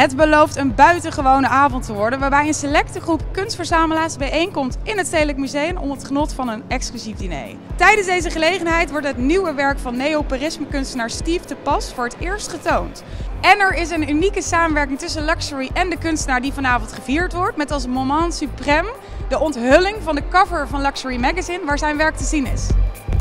Het belooft een buitengewone avond te worden waarbij een selecte groep kunstverzamelaars bijeenkomt in het Stedelijk Museum om het genot van een exclusief diner. Tijdens deze gelegenheid wordt het nieuwe werk van neoparisme-kunstenaar Steve de Pas voor het eerst getoond. En er is een unieke samenwerking tussen Luxury en de kunstenaar die vanavond gevierd wordt met als moment suprême de onthulling van de cover van Luxury Magazine waar zijn werk te zien is.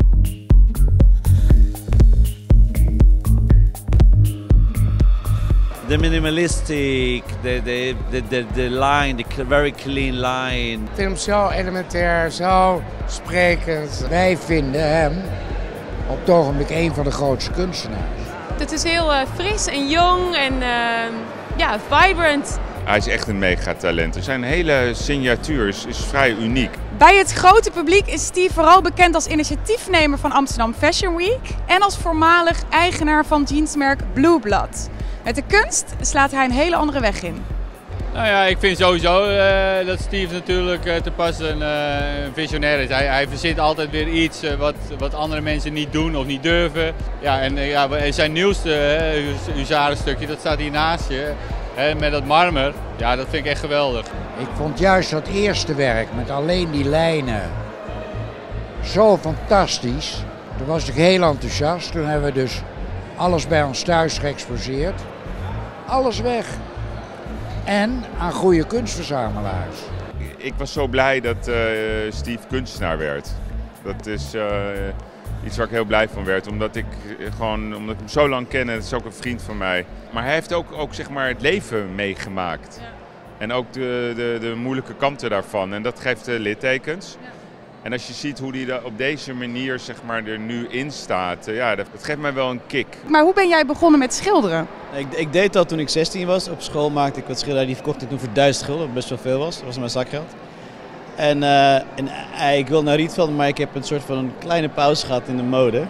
The minimalistic, the line, the very clean line. Ik vind hem zo elementair, zo sprekend. Wij vinden hem op het ogenblik een van de grootste kunstenaars. Het is heel fris en jong en ja, vibrant. Hij is echt een megatalent. Zijn hele signatuur is vrij uniek. Bij het grote publiek is Steve vooral bekend als initiatiefnemer van Amsterdam Fashion Week en als voormalig eigenaar van jeansmerk Blue Blood. Met de kunst slaat hij een hele andere weg in. Nou ja, ik vind sowieso dat Steve natuurlijk te pas een visionair is. Hij verzint altijd weer iets wat andere mensen niet doen of niet durven. Ja, en zijn nieuwste huzarenstukje, dat staat hier naast je, met dat marmer. Ja, dat vind ik echt geweldig. Ik vond juist dat eerste werk met alleen die lijnen zo fantastisch. Toen was ik heel enthousiast. Toen hebben we dus alles bij ons thuis geëxposeerd. Alles weg. En aan goede kunstverzamelaars. Ik was zo blij dat Steve kunstenaar werd. Dat is iets waar ik heel blij van werd. Omdat ik hem zo lang ken en het is ook een vriend van mij. Maar hij heeft ook zeg maar het leven meegemaakt. Ja. En ook de moeilijke kanten daarvan. En dat geeft littekens. Ja. En als je ziet hoe hij op deze manier zeg maar, er nu in staat, ja, dat geeft mij wel een kick. Maar hoe ben jij begonnen met schilderen? Ik deed dat toen ik 16 was. Op school maakte ik wat schilderijen, die verkocht ik toen voor 1000 gulden, wat best wel veel was. Dat was mijn zakgeld. En ik wil naar Rietveld, maar ik heb een soort van een kleine pauze gehad in de mode.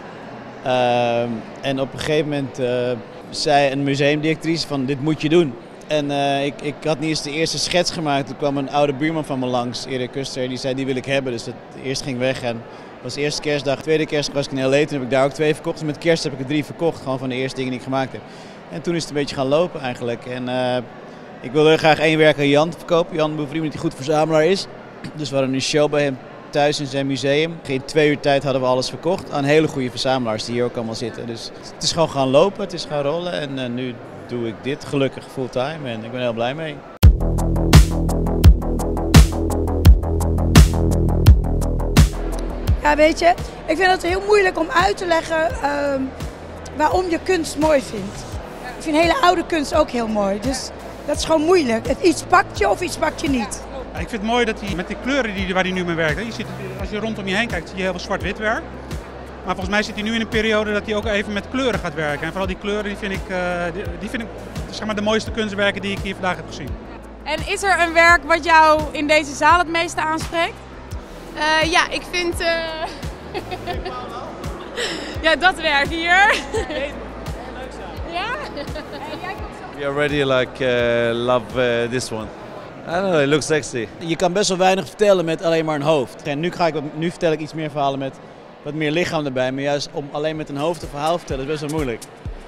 En op een gegeven moment zei een museumdirectrice van dit moet je doen. En ik had niet eens de eerste schets gemaakt. Toen kwam een oude buurman van me langs, Erik Kuster, en die zei die wil ik hebben. Dus dat eerst ging weg en dat was de eerste kerstdag. Tweede kerstdag was ik in L.A. Toen heb ik daar ook 2 verkocht. En met kerst heb ik er 3 verkocht, gewoon van de eerste dingen die ik gemaakt heb. En toen is het een beetje gaan lopen eigenlijk. En ik wilde heel graag 1 werk aan Jan verkopen. Jan Bouvrier, die goed verzamelaar is. Dus we hadden een show bij hem thuis in zijn museum. In 2 uur tijd hadden we alles verkocht aan hele goede verzamelaars die hier ook allemaal zitten. Dus het is gewoon gaan lopen, het is gaan rollen en nu doe ik dit gelukkig fulltime en ik ben heel blij mee. Ja, weet je, ik vind het heel moeilijk om uit te leggen waarom je kunst mooi vindt. Ik vind hele oude kunst ook heel mooi, dus dat is gewoon moeilijk. Iets pakt je of iets pakt je niet. Ja, ik vind het mooi dat hij met de kleuren waar hij nu mee werkt. Je ziet, als je rondom je heen kijkt, zie je heel veel zwart-wit werk. Maar volgens mij zit hij nu in een periode dat hij ook even met kleuren gaat werken. En vooral die kleuren die vind ik zeg maar, de mooiste kunstwerken die ik hier vandaag heb gezien. En is er een werk wat jou in deze zaal het meeste aanspreekt? Ja, ik vind ja, dat werk hier. Ja? We already love this one. I don't know, it looks sexy. Je kan best wel weinig vertellen met alleen maar een hoofd. En nu vertel ik iets meer verhalen met wat meer lichaam erbij. Maar juist om alleen met een hoofd een verhaal te vertellen is best wel moeilijk.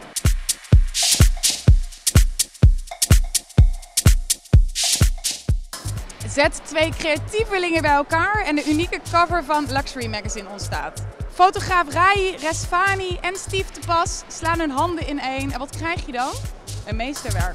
Zet 2 creatievelingen bij elkaar en de unieke cover van Luxury Magazine ontstaat. Fotograaf Rahi Resvani en Steve de Pas slaan hun handen ineen. En wat krijg je dan? Een meesterwerk.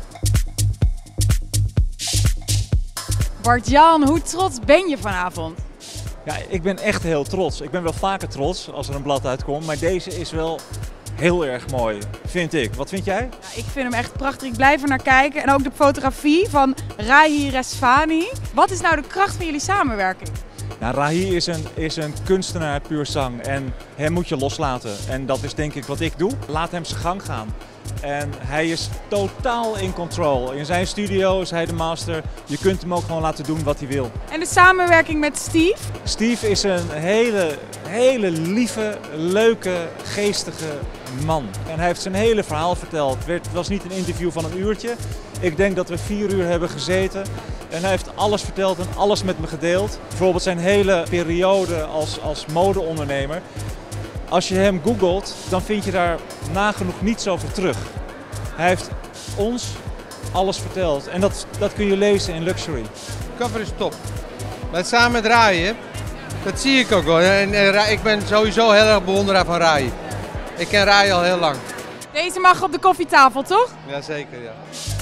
Bart-Jan, hoe trots ben je vanavond? Ja, ik ben echt heel trots. Ik ben wel vaker trots als er een blad uitkomt, maar deze is wel heel erg mooi, vind ik. Wat vind jij? Ja, ik vind hem echt prachtig. Ik blijf er naar kijken. En ook de fotografie van Rahi Resvani. Wat is nou de kracht van jullie samenwerking? Nou, Rahi is een kunstenaar puur zang en hem moet je loslaten. En dat is denk ik wat ik doe. Laat hem zijn gang gaan. En hij is totaal in control. In zijn studio is hij de master. Je kunt hem ook gewoon laten doen wat hij wil. En de samenwerking met Steve? Steve is een hele lieve, leuke, geestige man. En hij heeft zijn hele verhaal verteld. Het was niet een interview van een uurtje. Ik denk dat we 4 uur hebben gezeten. En hij heeft alles verteld en alles met me gedeeld. Bijvoorbeeld zijn hele periode als modeondernemer. Als je hem googelt, dan vind je daar nagenoeg niets over terug. Hij heeft ons alles vertelt. En dat kun je lezen in Luxury. De cover is top. Maar samen met Rai, dat zie ik ook wel. En ik ben sowieso heel erg bewonderaar van Rai. Ik ken Rai al heel lang. Deze mag op de koffietafel, toch? Jazeker, ja.